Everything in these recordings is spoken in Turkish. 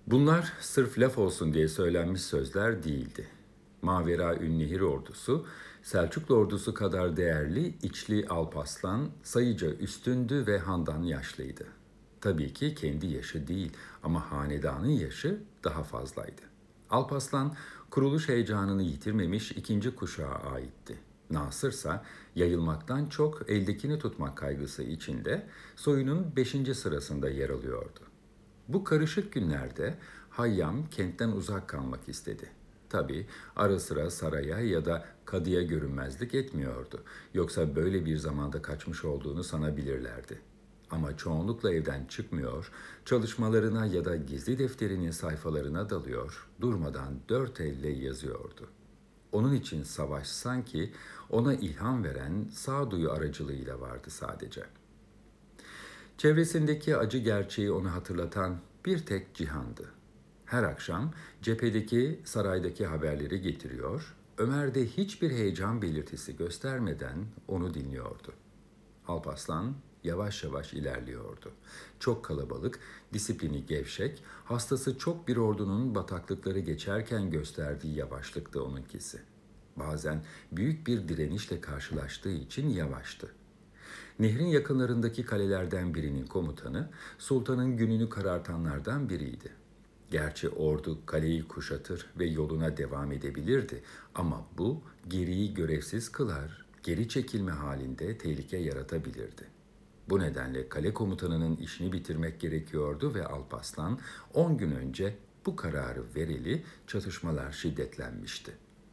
Bunlar sırf laf olsun diye söylenmiş sözler değildi. Mavera-Ünnehir ordusu, Selçuklu ordusu kadar değerli İçli Alparslan sayıca üstündü ve Handan yaşlıydı. Tabii ki kendi yaşı değil ama hanedanın yaşı daha fazlaydı. Alparslan kuruluş heyecanını yitirmemiş ikinci kuşağa aitti. Nasır ise yayılmaktan çok eldekini tutmak kaygısı içinde soyunun 5. sırasında yer alıyordu. Bu karışık günlerde Hayyam kentten uzak kalmak istedi. Tabii ara sıra saraya ya da kadıya görünmezlik etmiyordu. Yoksa böyle bir zamanda kaçmış olduğunu sanabilirlerdi. Ama çoğunlukla evden çıkmıyor, çalışmalarına ya da gizli defterinin sayfalarına dalıyor, durmadan dört elle yazıyordu. Onun için savaş sanki ona ilham veren sağduyu aracılığıyla vardı sadece. Çevresindeki acı gerçeği onu hatırlatan bir tek Cihan'dı. Her akşam cephedeki, saraydaki haberleri getiriyor, Ömer de hiçbir heyecan belirtisi göstermeden onu dinliyordu. Alparslan yavaş yavaş ilerliyordu. Çok kalabalık, disiplini gevşek, hastası çok bir ordunun bataklıkları geçerken gösterdiği yavaşlıktı onunkisi. Bazen büyük bir direnişle karşılaştığı için yavaştı. Nehrin yakınlarındaki kalelerden birinin komutanı, sultanın gününü karartanlardan biriydi. Gerçi ordu kaleyi kuşatır ve yoluna devam edebilirdi ama bu geriyi görevsiz kılar, geri çekilme halinde tehlike yaratabilirdi. Bu nedenle kale komutanının işini bitirmek gerekiyordu ve Alparslan 10 gün önce bu kararı vereli çatışmalar şiddetlenmişti.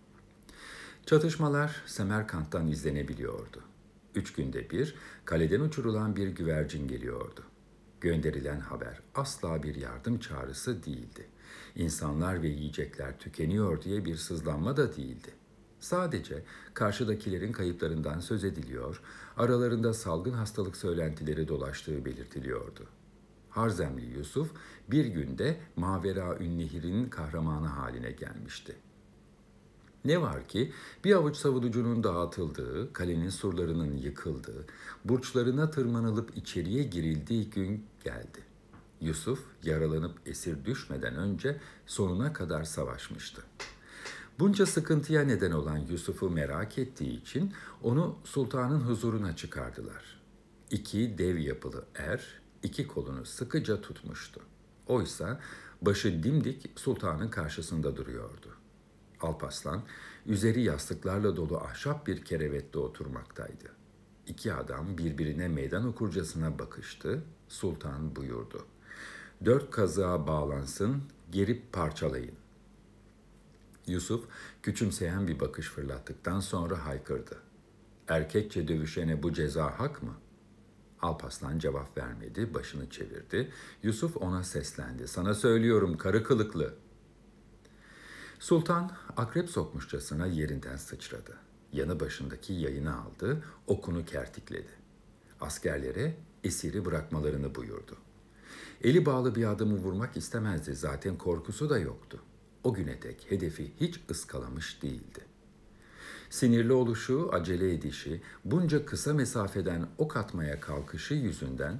Çatışmalar Semerkant'tan izlenebiliyordu. 3 günde bir kaleden uçurulan bir güvercin geliyordu. Gönderilen haber asla bir yardım çağrısı değildi. İnsanlar ve yiyecekler tükeniyor diye bir sızlanma da değildi. Sadece karşıdakilerin kayıplarından söz ediliyor, aralarında salgın hastalık söylentileri dolaştığı belirtiliyordu. Harzemli Yusuf bir günde Mavera-Ünnehir'in kahramanı haline gelmişti. Ne var ki bir avuç savunucunun dağıtıldığı, kalenin surlarının yıkıldığı, burçlarına tırmanılıp içeriye girildiği gün geldi. Yusuf yaralanıp esir düşmeden önce sonuna kadar savaşmıştı. Bunca sıkıntıya neden olan Yusuf'u merak ettiği için onu sultanın huzuruna çıkardılar. İki dev yapılı iki kolunu sıkıca tutmuştu. Oysa başı dimdik sultanın karşısında duruyordu. Alparslan, üzeri yastıklarla dolu ahşap bir kerevette oturmaktaydı. İki adam birbirine meydan okurcasına bakıştı. Sultan buyurdu. 4 kazığa bağlansın, gerip parçalayın. Yusuf, küçümseyen bir bakış fırlattıktan sonra haykırdı. Erkekçe dövüşene bu ceza hak mı? Alparslan cevap vermedi, başını çevirdi. Yusuf ona seslendi. Sana söylüyorum karı kılıklı. Sultan akrep sokmuşçasına yerinden sıçradı. Yanı başındaki yayını aldı, okunu kertikledi. Askerlere esiri bırakmalarını buyurdu. Eli bağlı bir adamı vurmak istemezdi, zaten korkusu da yoktu. O güne dek hedefi hiç ıskalamış değildi. Sinirli oluşu, acele edişi, bunca kısa mesafeden ok atmaya kalkışı yüzünden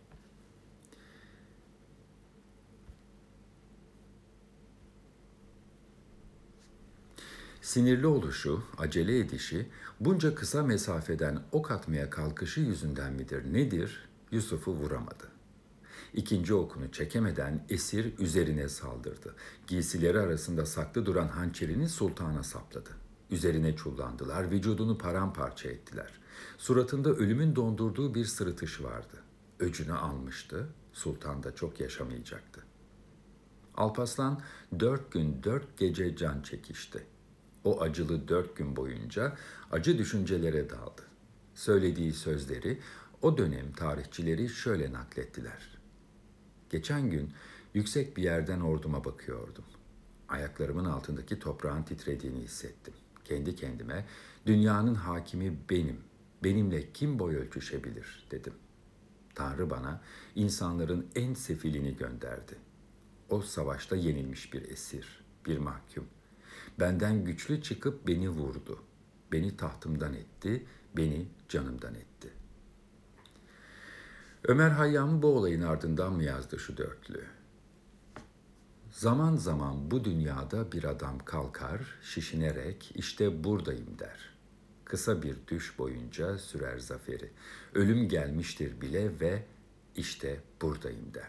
Sinirli oluşu, acele edişi, bunca kısa mesafeden ok atmaya kalkışı yüzünden midir nedir, Yusuf'u vuramadı. İkinci okunu çekemeden esir üzerine saldırdı. Giysileri arasında saklı duran hançerini sultana sapladı. Üzerine çullandılar, vücudunu paramparça ettiler. Suratında ölümün dondurduğu bir sırıtış vardı. Öcünü almıştı, sultan da çok yaşamayacaktı. Alparslan 4 gün 4 gece can çekişti. O acılı 4 gün boyunca acı düşüncelere daldı. Söylediği sözleri o dönem tarihçileri şöyle naklettiler. Geçen gün yüksek bir yerden orduma bakıyordum. Ayaklarımın altındaki toprağın titrediğini hissettim. Kendi kendime dünyanın hakimi benim, benimle kim boy ölçüşebilir dedim. Tanrı bana insanların en sefilini gönderdi. O savaşta yenilmiş bir esir, bir mahkum. Benden güçlü çıkıp beni vurdu. Beni tahtımdan etti, beni canımdan etti. Ömer Hayyam bu olayın ardından mı yazdı şu dörtlüğü? Zaman zaman bu dünyada bir adam kalkar, şişinerek işte buradayım der. Kısa bir düş boyunca sürer zaferi. Ölüm gelmiştir bile ve işte buradayım der.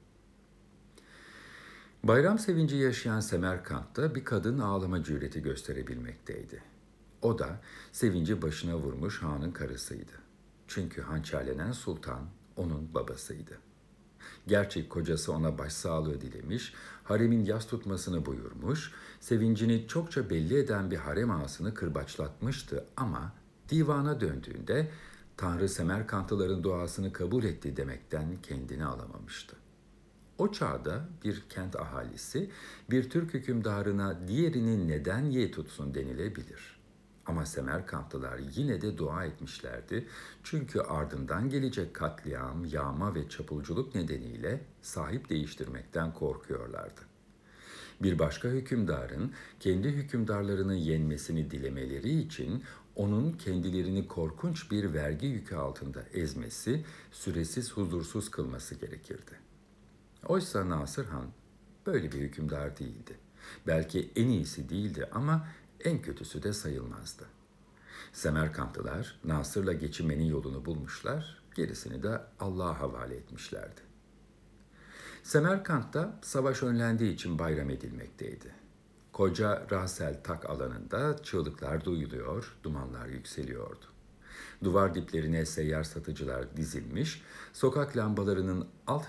Bayram sevinci yaşayan Semerkant'ta bir kadın ağlama cüreti gösterebilmekteydi. O da sevinci başına vurmuş hanın karısıydı. Çünkü hançerlenen sultan onun babasıydı. Gerçek kocası ona başsağlığı dilemiş, haremin yas tutmasını buyurmuş, sevincini çokça belli eden bir harem ağasını kırbaçlatmıştı ama divana döndüğünde Tanrı Semerkantlıların duasını kabul etti demekten kendini alamamıştı. O çağda bir kent ahalisi bir Türk hükümdarına diğerini neden ye tutsun denilebilir. Ama Semerkantlılar yine de dua etmişlerdi çünkü ardından gelecek katliam, yağma ve çapulculuk nedeniyle sahip değiştirmekten korkuyorlardı. Bir başka hükümdarın kendi hükümdarlarını yenmesini dilemeleri için onun kendilerini korkunç bir vergi yükü altında ezmesi, süresiz huzursuz kılması gerekirdi. Oysa Nasır Han böyle bir hükümdar değildi. Belki en iyisi değildi ama en kötüsü de sayılmazdı. Semerkantlılar Nasır'la geçinmenin yolunu bulmuşlar, gerisini de Allah'a havale etmişlerdi. Semerkant'ta savaş önlendiği için bayram edilmekteydi. Koca Rahsel Tak alanında çığlıklar duyuluyor, dumanlar yükseliyordu. Duvar diplerine seyyar satıcılar dizilmiş, sokak lambalarının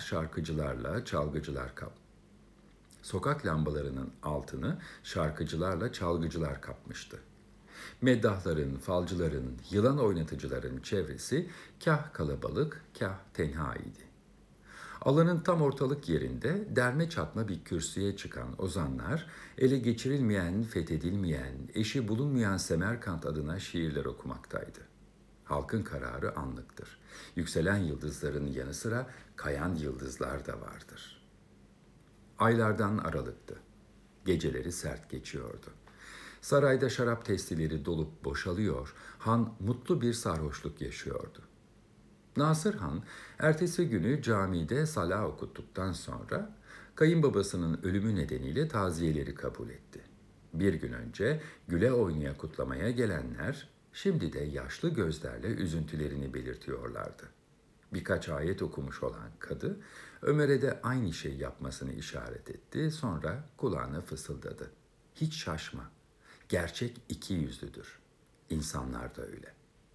altını şarkıcılarla çalgıcılar kapmıştı. Meddahların, falcıların, yılan oynatıcıların çevresi kah kalabalık, kah tenha idi. Alanın tam ortalık yerinde derme çatma bir kürsüye çıkan ozanlar, ele geçirilmeyen, fethedilmeyen, eşi bulunmayan Semerkant adına şiirler okumaktaydı. Halkın kararı anlıktır. Yükselen yıldızların yanı sıra kayan yıldızlar da vardır. Aylardan aralıktı. Geceleri sert geçiyordu. Sarayda şarap testileri dolup boşalıyor, han mutlu bir sarhoşluk yaşıyordu. Nasır Han, ertesi günü camide salah okuttuktan sonra kayınbabasının ölümü nedeniyle taziyeleri kabul etti. Bir gün önce güle oynaya kutlamaya gelenler şimdi de yaşlı gözlerle üzüntülerini belirtiyorlardı. Birkaç ayet okumuş olan kadı Ömer'e de aynı şey yapmasını işaret etti, sonra kulağına fısıldadı. Hiç şaşma, gerçek iki yüzlüdür. İnsanlar da öyle.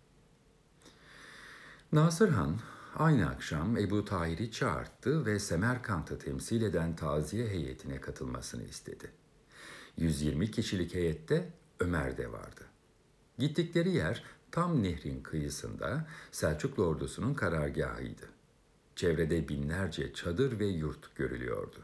Nasır Han aynı akşam Ebu Tahir'i çağırttı ve Semerkant'ı temsil eden taziye heyetine katılmasını istedi. 120 kişilik heyette Ömer de vardı. Gittikleri yer tam nehrin kıyısında Selçuklu ordusunun karargahıydı. Çevrede binlerce çadır ve yurt görülüyordu.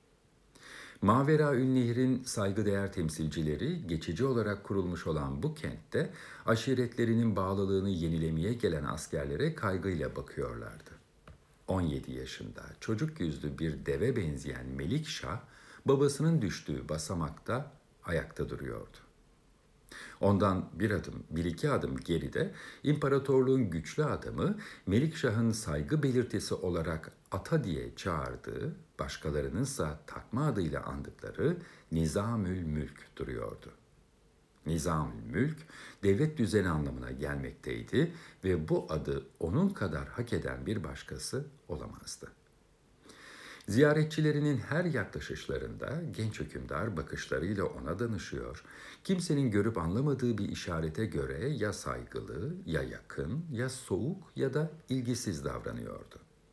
Maveraün saygıdeğer temsilcileri geçici olarak kurulmuş olan bu kentte aşiretlerinin bağlılığını yenilemeye gelen askerlere kaygıyla bakıyorlardı. 17 yaşında çocuk yüzlü bir deve benzeyen Melikşah babasının düştüğü basamakta ayakta duruyordu. Ondan bir iki adım geride imparatorluğun güçlü adamı Melikşah'ın saygı belirtisi olarak ata diye çağırdığı, başkalarınınsa takma adıyla andıkları Nizamül Mülk duruyordu. Nizamül Mülk, devlet düzeni anlamına gelmekteydi ve bu adı onun kadar hak eden bir başkası olamazdı. Ziyaretçilerinin her yaklaşışlarında genç hükümdar bakışlarıyla ona danışıyor. Kimsenin görüp anlamadığı bir işarete göre ya saygılı, ya yakın, ya soğuk ya da ilgisiz davranıyordu.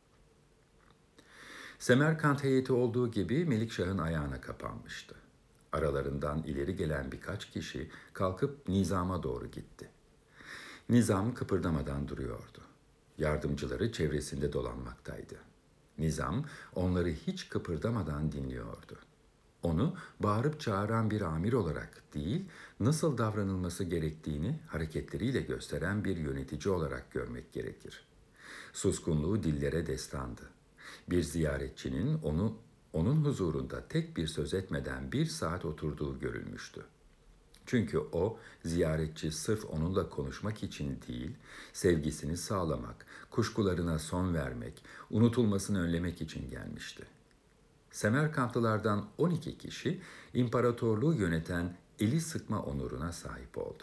Semerkant heyeti olduğu gibi Melikşah'ın ayağına kapanmıştı. Aralarından ileri gelen birkaç kişi kalkıp Nizam'a doğru gitti. Nizam kıpırdamadan duruyordu. Yardımcıları çevresinde dolanmaktaydı. Nizam onları hiç kıpırdamadan dinliyordu. Onu bağırıp çağıran bir amir olarak değil, nasıl davranılması gerektiğini hareketleriyle gösteren bir yönetici olarak görmek gerekir. Suskunluğu dillere destandı. Bir ziyaretçinin onun huzurunda tek bir söz etmeden 1 saat oturduğu görülmüştü. Çünkü o ziyaretçi sırf onunla konuşmak için değil, sevgisini sağlamak, kuşkularına son vermek, unutulmasını önlemek için gelmişti. Semerkantlılardan 12 kişi imparatorluğu yöneten eli sıkma onuruna sahip oldu.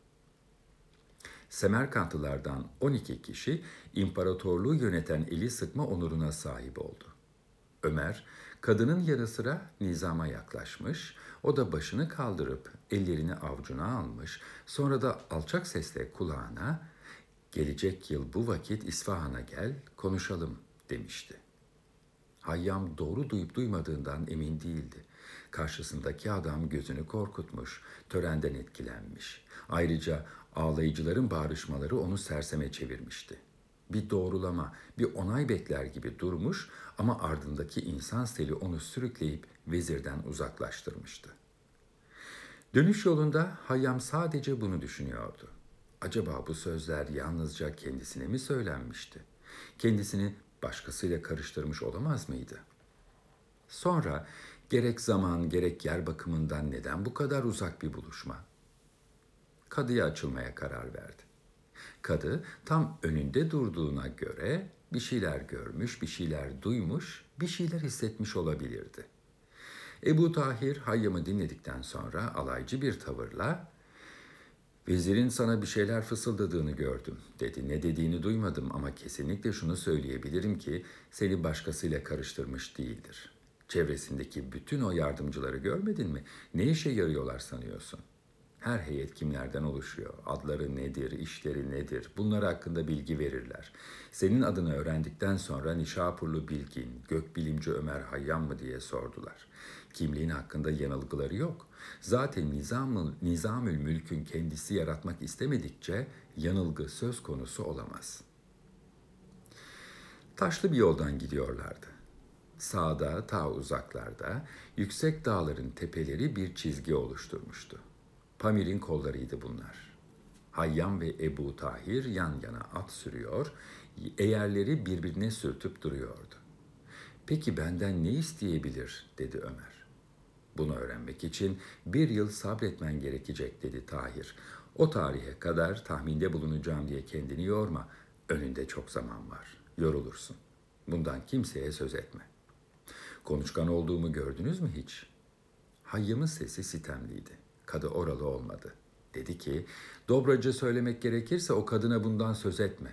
Semerkantlılardan 12 kişi imparatorluğu yöneten eli sıkma onuruna sahip oldu. Ömer, kadının yanı sıra nizama yaklaşmış, o da başını kaldırıp ellerini avucuna almış, sonra da alçak sesle kulağına, "Gelecek yıl bu vakit İsfahan'a gel, konuşalım," demişti. Hayyam doğru duyup duymadığından emin değildi. Karşısındaki adam gözünü korkutmuş, törenden etkilenmiş. Ayrıca ağlayıcıların bağrışmaları onu serseme çevirmişti. Bir doğrulama, bir onay bekler gibi durmuş ama ardındaki insan seli onu sürükleyip vezirden uzaklaştırmıştı. Dönüş yolunda Hayyam sadece bunu düşünüyordu. Acaba bu sözler yalnızca kendisine mi söylenmişti? Kendisini başkasıyla karıştırmış olamaz mıydı? Sonra gerek zaman gerek yer bakımından neden bu kadar uzak bir buluşma? Kadıya açılmaya karar verdi. Kadı tam önünde durduğuna göre bir şeyler görmüş, bir şeyler duymuş, bir şeyler hissetmiş olabilirdi. Ebu Tahir Hayyam'ı dinledikten sonra alaycı bir tavırla "Vezirin sana bir şeyler fısıldadığını gördüm," dedi. "Ne dediğini duymadım ama kesinlikle şunu söyleyebilirim ki seni başkasıyla karıştırmış değildir. Çevresindeki bütün o yardımcıları görmedin mi? Ne işe yarıyorlar sanıyorsun? Her heyet kimlerden oluşuyor? Adları nedir, işleri nedir? Bunlar hakkında bilgi verirler. Senin adını öğrendikten sonra Nişapurlu Bilgin, gökbilimci Ömer Hayyam mı diye sordular. Kimliğin hakkında yanılgıları yok. Zaten Nizamül Mülk'ün kendisi yaratmak istemedikçe yanılgı söz konusu olamaz." Taşlı bir yoldan gidiyorlardı. Sağda, ta uzaklarda, yüksek dağların tepeleri bir çizgi oluşturmuştu. Pamir'in kollarıydı bunlar. Hayyam ve Ebu Tahir yan yana at sürüyor, eğerleri birbirine sürtüp duruyordu. "Peki benden ne isteyebilir?" dedi Ömer. "Bunu öğrenmek için 1 yıl sabretmen gerekecek," dedi Tahir. "O tarihe kadar tahminde bulunacağım diye kendini yorma. Önünde çok zaman var. Yorulursun. Bundan kimseye söz etme." "Konuşkan olduğumu gördünüz mü hiç?" Hayyam'ın sesi sitemliydi. Kadı oralı olmadı. Dedi ki, "Dobraca söylemek gerekirse o kadına bundan söz etme."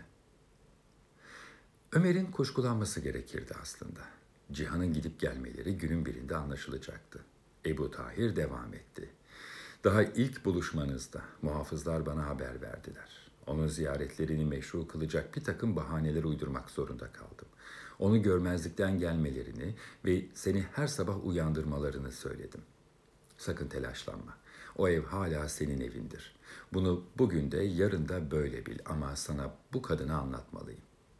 Ömer'in kuşkulanması gerekirdi aslında. Cihan'ın gidip gelmeleri günün birinde anlaşılacaktı. Ebu Tahir devam etti. "Daha ilk buluşmanızda muhafızlar bana haber verdiler. Onun ziyaretlerini meşru kılacak bir takım bahaneler uydurmak zorunda kaldım. Onu görmezlikten gelmelerini ve seni her sabah uyandırmalarını söyledim. Sakın telaşlanma. O ev hala senin evindir. Bunu bugün de yarın da böyle bil ama sana bu kadını anlatmalıyım."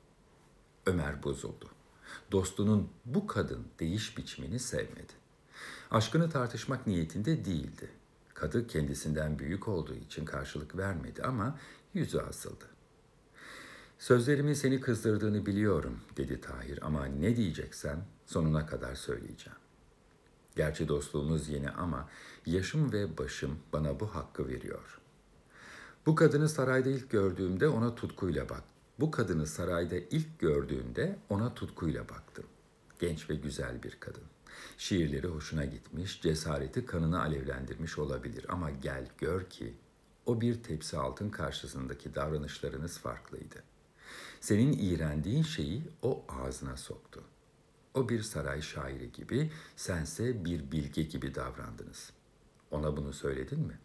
Ömer bozuldu. Dostunun bu kadın değiş biçimini sevmedi. Aşkını tartışmak niyetinde değildi. Kadı kendisinden büyük olduğu için karşılık vermedi ama yüzü asıldı. "Sözlerimin seni kızdırdığını biliyorum," dedi Tahir, "ama ne diyeceksen sonuna kadar söyleyeceğim. Gerçi dostluğumuz yeni ama yaşım ve başım bana bu hakkı veriyor. Bu kadını sarayda ilk gördüğümde ona tutkuyla bak. Bu kadını sarayda ilk gördüğümde ona tutkuyla baktım. Genç ve güzel bir kadın. Şiirleri hoşuna gitmiş, cesareti kanını alevlendirmiş olabilir ama gel gör ki o bir tepsi altın karşısındaki davranışlarınız farklıydı. Senin iğrendiğin şeyi o ağzına soktu. O bir saray şairi gibi, sense bir bilge gibi davrandınız. Ona bunu söyledin mi?"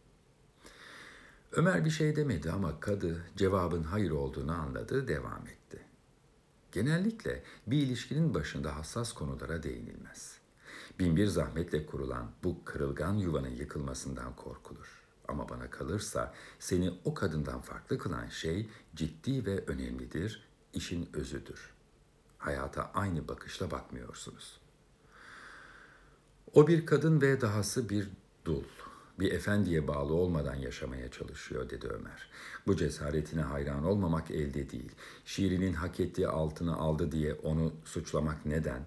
Ömer bir şey demedi ama kadı cevabın hayır olduğunu anladı, devam etti. "Genellikle bir ilişkinin başında hassas konulara değinilmez. Binbir zahmetle kurulan bu kırılgan yuvanın yıkılmasından korkulur. Ama bana kalırsa seni o kadından farklı kılan şey ciddi ve önemlidir, işin özüdür. Hayata aynı bakışla bakmıyorsunuz. O bir kadın ve dahası bir dul, bir efendiye bağlı olmadan yaşamaya çalışıyor," dedi Ömer. "Bu cesaretine hayran olmamak elde değil. Şiirinin hak ettiği altını aldı diye onu suçlamak neden?"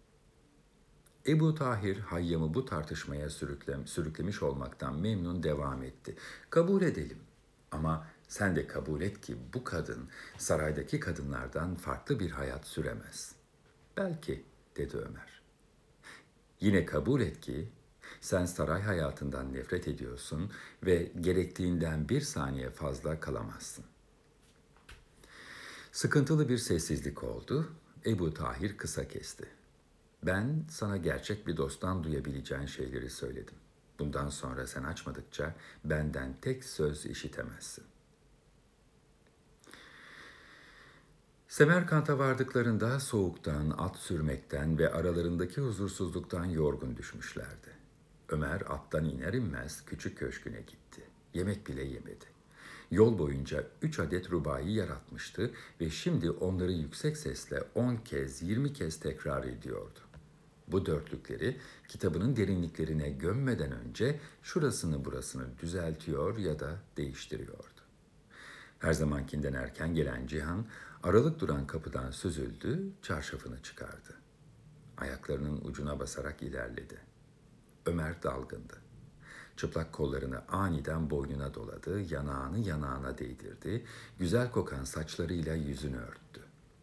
Ebu Tahir Hayyam'ı bu tartışmaya sürüklemiş olmaktan memnun devam etti. "Kabul edelim ama sen de kabul et ki bu kadın saraydaki kadınlardan farklı bir hayat süremez." "Belki," dedi Ömer. Yine kabul et ki sen saray hayatından nefret ediyorsun ve gerektiğinden bir saniye fazla kalamazsın. Sıkıntılı bir sessizlik oldu. Ebu Tahir kısa kesti. Ben sana gerçek bir dosttan duyabileceğin şeyleri söyledim. Bundan sonra sen açmadıkça benden tek söz işitemezsin. Semerkant'a vardıklarında soğuktan, at sürmekten ve aralarındaki huzursuzluktan yorgun düşmüşlerdi. Ömer attan iner inmez küçük köşküne gitti. Yemek bile yemedi. Yol boyunca 3 adet rubai yaratmıştı ve şimdi onları yüksek sesle 10 kez, 20 kez tekrar ediyordu. Bu dörtlükleri kitabının derinliklerine gömmeden önce şurasını burasını düzeltiyor ya da değiştiriyordu. Her zamankinden erken gelen Cihan, aralık duran kapıdan süzüldü, çarşafını çıkardı. Ayaklarının ucuna basarak ilerledi. Ömer dalgındı. Çıplak kollarını aniden boynuna doladı, yanağını yanağına değdirdi, güzel kokan saçlarıyla yüzünü örttü.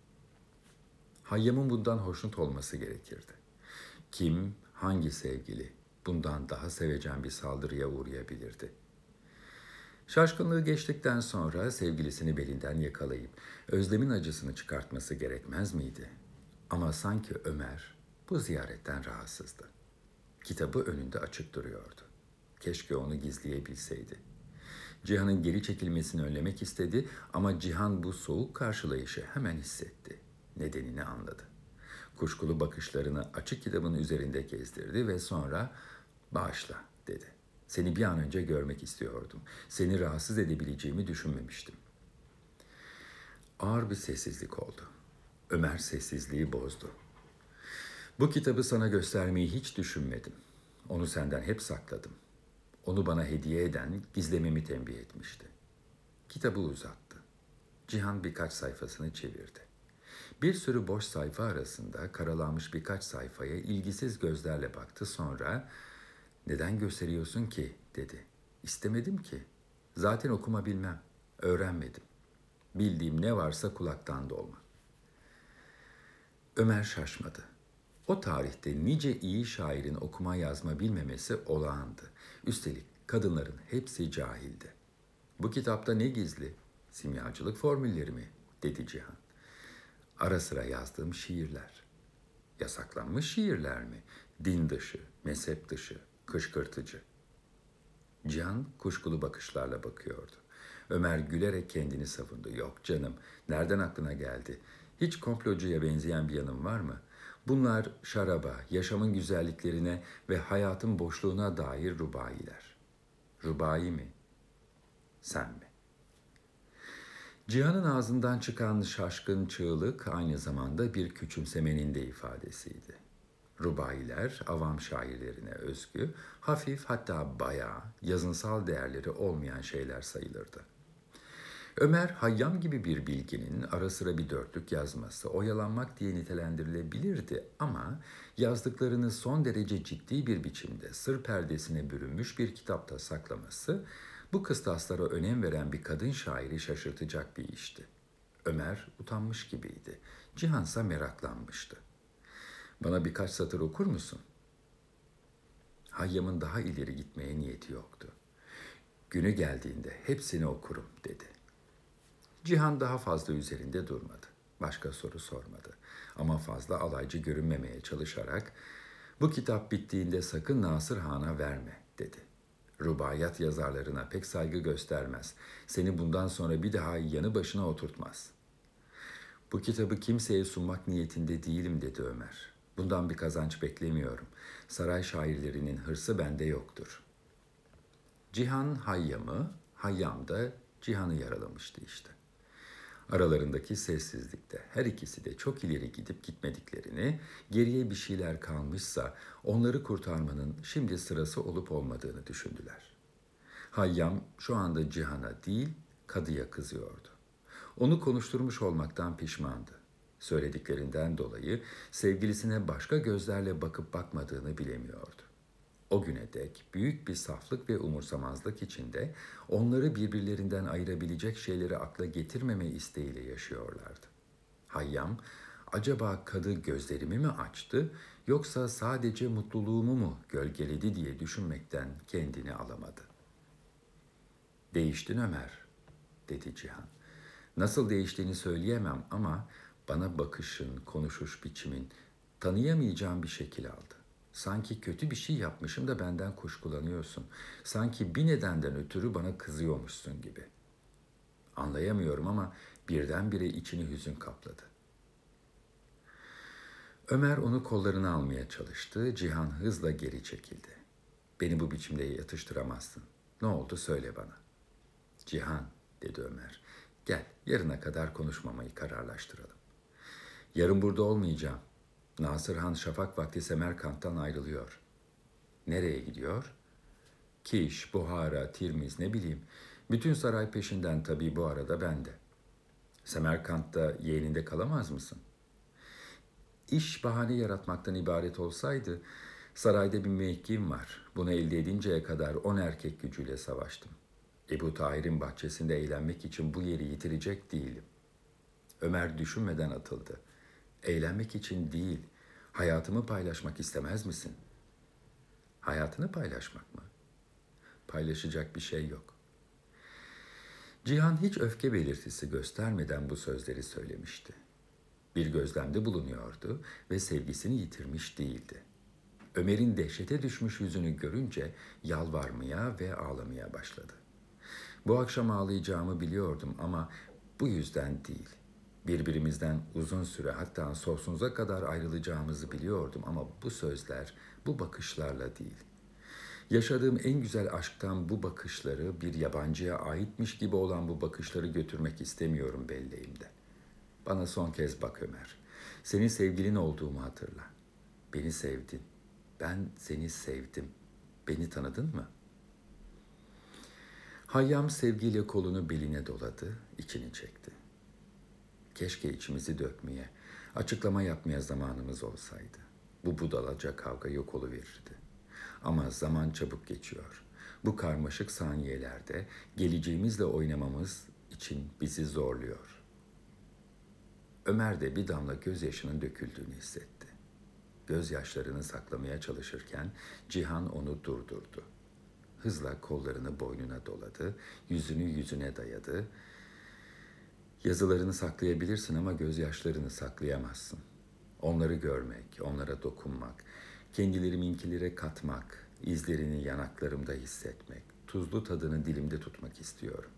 Hayyam'ın bundan hoşnut olması gerekirdi. Kim, hangi sevgili bundan daha sevecen bir saldırıya uğrayabilirdi? Şaşkınlığı geçtikten sonra sevgilisini belinden yakalayıp özlemin acısını çıkartması gerekmez miydi? Ama sanki Ömer bu ziyaretten rahatsızdı. Kitabı önünde açık duruyordu. Keşke onu gizleyebilseydi. Cihan'ın geri çekilmesini önlemek istedi ama Cihan bu soğuk karşılayışı hemen hissetti. Nedenini anladı. Kuşkulu bakışlarını açık kitabın üzerinde gezdirdi ve sonra "Bağışla," dedi. "Seni bir an önce görmek istiyordum. Seni rahatsız edebileceğimi düşünmemiştim." Ağır bir sessizlik oldu. Ömer sessizliği bozdu. "Bu kitabı sana göstermeyi hiç düşünmedim. Onu senden hep sakladım. Onu bana hediye eden gizlememi tembih etmişti." Kitabı uzattı. Cihan birkaç sayfasını çevirdi. Bir sürü boş sayfa arasında karalanmış birkaç sayfaya ilgisiz gözlerle baktı, sonra "Neden gösteriyorsun ki?" dedi. "İstemedim ki. Zaten okuma bilmem. Öğrenmedim. Bildiğim ne varsa kulaktan dolma." Ömer şaşmadı. O tarihte nice iyi şairin okuma yazma bilmemesi olağandı. Üstelik kadınların hepsi cahildi. "Bu kitapta ne gizli? Simyacılık formülleri mi?" dedi Cihan. "Ara sıra yazdığım şiirler." "Yasaklanmış şiirler mi? Din dışı, mezhep dışı, kışkırtıcı." Cihan kuşkulu bakışlarla bakıyordu. Ömer gülerek kendini savundu. "Yok canım, nereden aklına geldi? Hiç komplocuya benzeyen bir yanın var mı? Bunlar şaraba, yaşamın güzelliklerine ve hayatın boşluğuna dair rubailer." "Rubai mi? Sen mi?" Cihan'ın ağzından çıkan şaşkın çığlık aynı zamanda bir küçümsemenin de ifadesiydi. Rubailer, avam şairlerine özgü, hafif hatta bayağı, yazınsal değerleri olmayan şeyler sayılırdı. Ömer, Hayyam gibi bir bilginin ara sıra bir dörtlük yazması, oyalanmak diye nitelendirilebilirdi ama yazdıklarını son derece ciddi bir biçimde sır perdesine bürünmüş bir kitapta saklaması, bu kıstaslara önem veren bir kadın şairi şaşırtacak bir işti. Ömer utanmış gibiydi. Cihansa meraklanmıştı. "Bana birkaç satır okur musun?" Hayyam'ın daha ileri gitmeye niyeti yoktu. "Günü geldiğinde hepsini okurum," dedi. Cihan daha fazla üzerinde durmadı. Başka soru sormadı. Ama fazla alaycı görünmemeye çalışarak "Bu kitap bittiğinde sakın Nasır Han'a verme," dedi. "Rubaiyat yazarlarına pek saygı göstermez. Seni bundan sonra bir daha yanı başına oturtmaz." "Bu kitabı kimseye sunmak niyetinde değilim," dedi Ömer. "Bundan bir kazanç beklemiyorum. Saray şairlerinin hırsı bende yoktur." Cihan Hayyam'ı, Hayyam da Cihan'ı yaralamıştı işte. Aralarındaki sessizlikte her ikisi de çok ileri gidip gitmediklerini, geriye bir şeyler kalmışsa onları kurtarmanın şimdi sırası olup olmadığını düşündüler. Hayyam şu anda Cihan'a değil, kadıya kızıyordu. Onu konuşturmuş olmaktan pişmandı. Söylediklerinden dolayı sevgilisine başka gözlerle bakıp bakmadığını bilemiyordu. O güne dek büyük bir saflık ve umursamazlık içinde onları birbirlerinden ayırabilecek şeyleri akla getirmeme isteğiyle yaşıyorlardı. Hayyam, acaba kadı gözlerimi mi açtı yoksa sadece mutluluğumu mu gölgeledi diye düşünmekten kendini alamadı. "Değiştin Ömer," dedi Cihan. "Nasıl değiştiğini söyleyemem ama bana bakışın, konuşuş biçimin tanıyamayacağım bir şekil aldı. Sanki kötü bir şey yapmışım da benden kuşkulanıyorsun. Sanki bir nedenden ötürü bana kızıyormuşsun gibi. Anlayamıyorum ama birdenbire içini hüzün kapladı." Ömer onu kollarına almaya çalıştı. Cihan hızla geri çekildi. "Beni bu biçimde yatıştıramazsın. Ne oldu söyle bana." "Cihan," dedi Ömer, "gel yarına kadar konuşmamayı kararlaştıralım." "Yarın burada olmayacağım. Nasır Han şafak vakti Semerkant'tan ayrılıyor." "Nereye gidiyor?" "Kiş, Buhara, Tirmiz ne bileyim. Bütün saray peşinden tabii, bu arada ben de." "Semerkant'ta yeğeninde kalamaz mısın?" "İş bahane yaratmaktan ibaret olsaydı, sarayda bir mevkim var. Bunu elde edinceye kadar 10 erkek gücüyle savaştım. Ebu Tahir'in bahçesinde eğlenmek için bu yeri yitirecek değilim." Ömer düşünmeden atıldı. "Eğlenmek için değil, hayatımı paylaşmak istemez misin?" "Hayatını paylaşmak mı?" "Paylaşacak bir şey yok." Cihan hiç öfke belirtisi göstermeden bu sözleri söylemişti. Bir gözlemde bulunuyordu ve sevgisini yitirmiş değildi. Ömer'in dehşete düşmüş yüzünü görünce yalvarmaya ve ağlamaya başladı. "Bu akşam ağlayacağımı biliyordum ama bu yüzden değil. Birbirimizden uzun süre, hatta sonsuza kadar ayrılacağımızı biliyordum ama bu sözler, bu bakışlarla değil. Yaşadığım en güzel aşktan bu bakışları, bir yabancıya aitmiş gibi olan bu bakışları götürmek istemiyorum belleğimde. Bana son kez bak Ömer. Senin sevgilin olduğumu hatırla. Beni sevdin. Ben seni sevdim. Beni tanıdın mı?" Hayyam sevgiyle kolunu beline doladı, içini çekti. "Keşke içimizi dökmeye, açıklama yapmaya zamanımız olsaydı. Bu budalaca kavga yok oluverirdi. Ama zaman çabuk geçiyor. Bu karmaşık saniyelerde geleceğimizle oynamamız için bizi zorluyor." Ömer de bir damla gözyaşının döküldüğünü hissetti. Gözyaşlarını saklamaya çalışırken Cihan onu durdurdu. Hızla kollarını boynuna doladı, yüzünü yüzüne dayadı. "Yazılarını saklayabilirsin ama gözyaşlarını saklayamazsın. Onları görmek, onlara dokunmak, kendilerinkilere katmak, izlerini yanaklarımda hissetmek, tuzlu tadını dilimde tutmak istiyorum."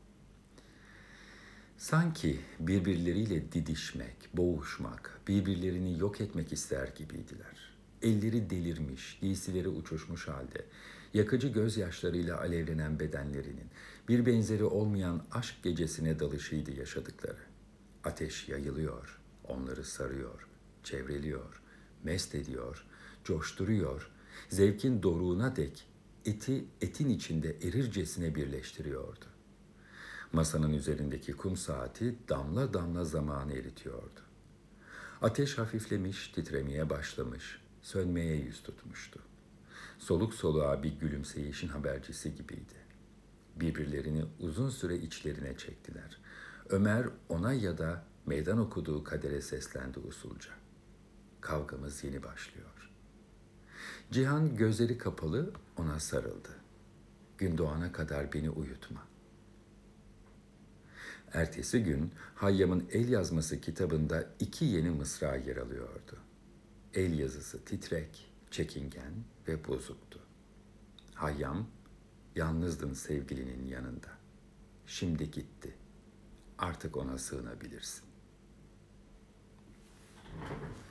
Sanki birbirleriyle didişmek, boğuşmak, birbirlerini yok etmek ister gibiydiler. Elleri delirmiş, giysileri uçuşmuş halde, yakıcı gözyaşlarıyla alevlenen bedenlerinin bir benzeri olmayan aşk gecesine dalışıydı yaşadıkları. Ateş yayılıyor, onları sarıyor, çevreliyor, mest ediyor, coşturuyor, zevkin doruğuna dek eti etin içinde erircesine birleştiriyordu. Masanın üzerindeki kum saati damla damla zamanı eritiyordu. Ateş hafiflemiş, titremeye başlamış, sönmeye yüz tutmuştu. Soluk soluğa bir gülümseyişin habercisi gibiydi. Birbirlerini uzun süre içlerine çektiler. Ömer ona ya da meydan okuduğu kadere seslendi usulca. "Kavgamız yeni başlıyor." Cihan gözleri kapalı ona sarıldı. "Gün doğana kadar beni uyutma." Ertesi gün Hayyam'ın el yazması kitabında 2 yeni mısra yer alıyordu. El yazısı titrek, çekingen ve bozuktu. Hayyam, "Yalnızdın sevgilinin yanında. Şimdi gitti. Artık ona sığınabilirsin."